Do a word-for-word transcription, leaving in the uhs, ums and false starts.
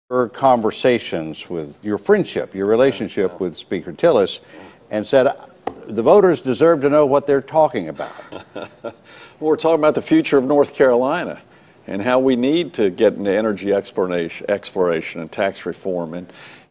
your conversations with your friendship, your relationship with Speaker Tillis, and said, the voters deserve to know what they're talking about. Well, we're talking about the future of North Carolina and how we need to get into energy exploration, exploration and tax reform. And,